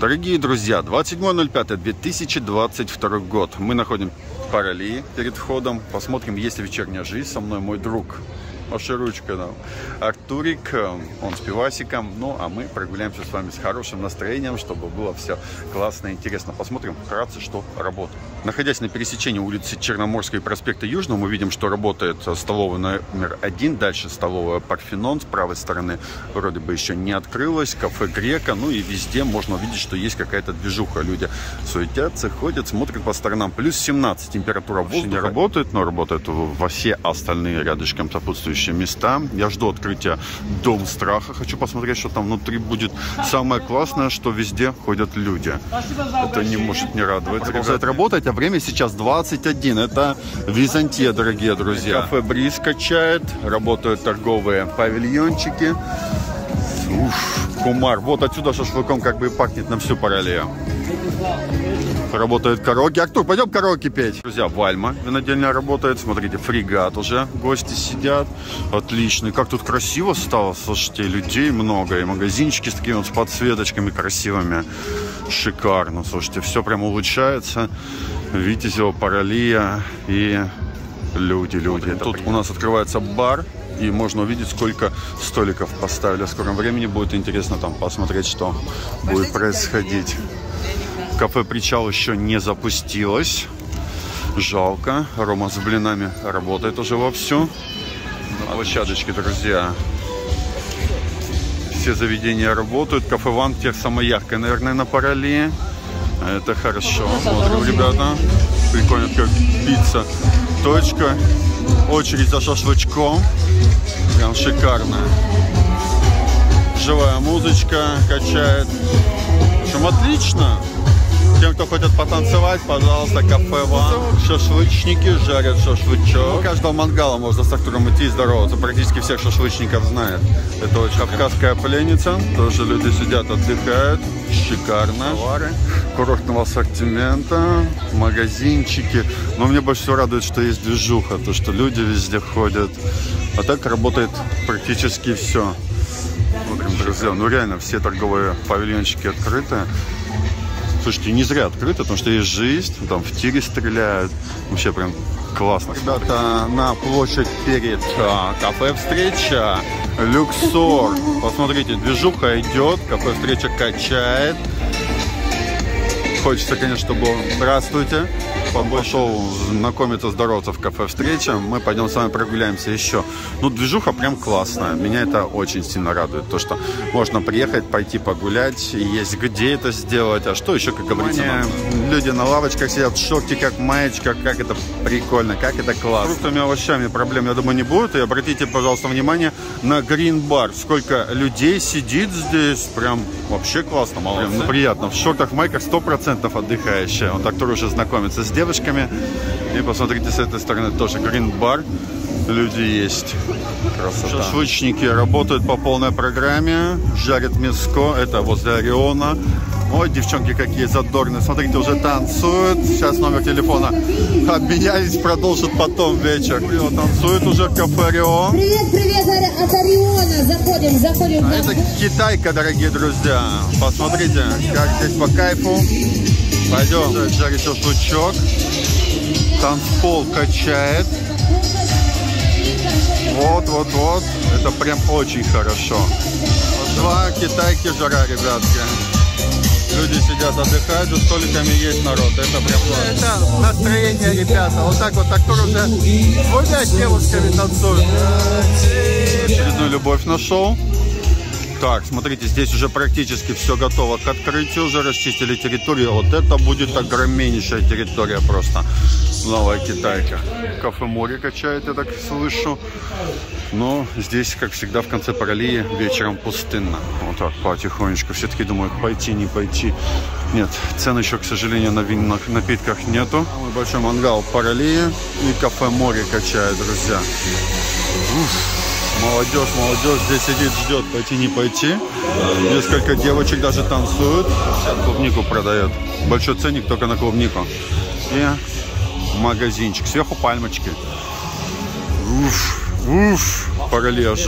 Дорогие друзья, 27.05.2022 год. Мы находим Паралии перед входом. Посмотрим, есть ли вечерняя жизнь. Со мной мой друг, ваша ручка, да, Артурик, он с пивасиком. Ну, а мы прогуляемся с вами с хорошим настроением, чтобы было все классно и интересно. Посмотрим вкратце, что работает. Находясь на пересечении улицы Черноморской и проспекта Южного, мы видим, что работает столовая номер 1, дальше столовая Парфенон, с правой стороны вроде бы еще не открылась, кафе Грека, ну и везде можно увидеть, что есть какая-то движуха. Люди суетятся, ходят, смотрят по сторонам. Плюс 17 температура воздуха не работает, но работает во все остальные рядышком сопутствующие места. Я жду открытия Дом страха, хочу посмотреть, что там внутри будет. Самое классное, что везде ходят люди. Это не может не радовать. Продолжает работать, а время сейчас 21. Это Византия, дорогие друзья. Кафе Бриз качает, работают торговые павильончики. Уф, кумар. Вот отсюда шашлыком как бы и пахнет на всю Паралию. Работает караоке. Артур, пойдем караоке петь. Друзья, Вальма винодельня работает. Смотрите, Фрегат уже. Гости сидят. Отличный. Как тут красиво стало. Слушайте, людей много. И магазинчики с такими вот с подсветочками красивыми. Шикарно. Слушайте, все прям улучшается. Витязева, Паралия и люди. Тут у нас открывается бар. И можно увидеть, сколько столиков поставили. В скором времени будет интересно там посмотреть, что будет происходить. Кафе Причал еще не запустилось. Жалко. Рома с блинами работает уже вовсю. Площадочки, друзья. Все заведения работают. Кафе Вантер самое яркое, наверное, на Паралии. Это хорошо. Смотрим, ребята. Прикольно, как пицца. Точка. Очередь за шашлычком. Прям шикарно. Живая музычка качает. В общем, отлично. Тем, кто хочет потанцевать, пожалуйста, кафе Ван. Шашлычники жарят шашлычок. У каждого мангала можно с Артуром идти и здороваться. Практически всех шашлычников знает. Это очень кавказская пленница. Тоже люди сидят, отдыхают. Шикарно. Товары курортного ассортимента, магазинчики. Но мне больше всего радует, что есть движуха. То, что люди везде ходят. А так работает практически все. Смотрим, друзья, ну реально все торговые павильончики открыты. Слушайте, не зря открыто, потому что есть жизнь, там в тире стреляют. Вообще прям классно. Ребята, на площадь перед кафе «Встреча», Люксор. Посмотрите, движуха идет, кафе «Встреча» качает. Хочется, конечно, чтобы он... Здравствуйте. Пошел знакомиться, здороваться в кафе «Встреча». Мы пойдем с вами прогуляемся еще. Ну, движуха прям классная. Меня это очень сильно радует. То, что можно приехать, пойти погулять. И есть где это сделать. А что еще, как говорится, люди на лавочках сидят в шортиках, маечках. Как это прикольно, как это классно. С фруктами и овощами проблем, я думаю, не будет. И обратите, пожалуйста, внимание на грин-бар. Сколько людей сидит здесь. Прям вообще классно. Молодцы. Прям, ну, приятно. В шортах, в майках 100% отдыхающие. Он так тоже уже знакомится с девушками. И посмотрите, с этой стороны тоже грин-бар. Люди есть. Красота. Шашлычники работают по полной программе. Жарят мяско. Это возле Ориона. Ой, девчонки какие задорные. Смотрите, уже танцуют. Сейчас номер телефона обменялись, продолжат потом вечер. Танцуют уже в кафе Орион. Привет от Ориона. Заходим. А это китайка, дорогие друзья. Посмотрите, как здесь по кайфу. Пойдем жарить шашлычок. Танцпол качает. Вот. Это прям очень хорошо. Два китайки жара, ребятки. Люди сидят, отдыхают, за столиками есть народ. Это прям классно. Это настроение, ребята. Вот так вот Артур уже двумя девушками танцует. Очередную любовь нашел. Так, смотрите, здесь уже практически все готово к открытию. Уже расчистили территорию. Вот это будет огромнейшая территория просто. Новая китайка. Кафе Море качает, я так слышу. Но здесь, как всегда, в конце Паралии вечером пустынно. Вот так, потихонечку. Все таки думают, пойти, не пойти. Нет, цен еще, к сожалению, на винных напитках нету. Самый большой мангал Паралии и кафе Море качает, друзья. Молодежь здесь сидит, ждет, пойти, не пойти. Несколько девочек даже танцуют. Клубнику продает. Большой ценник только на клубнику. И магазинчик. Сверху пальмочки. Паралия.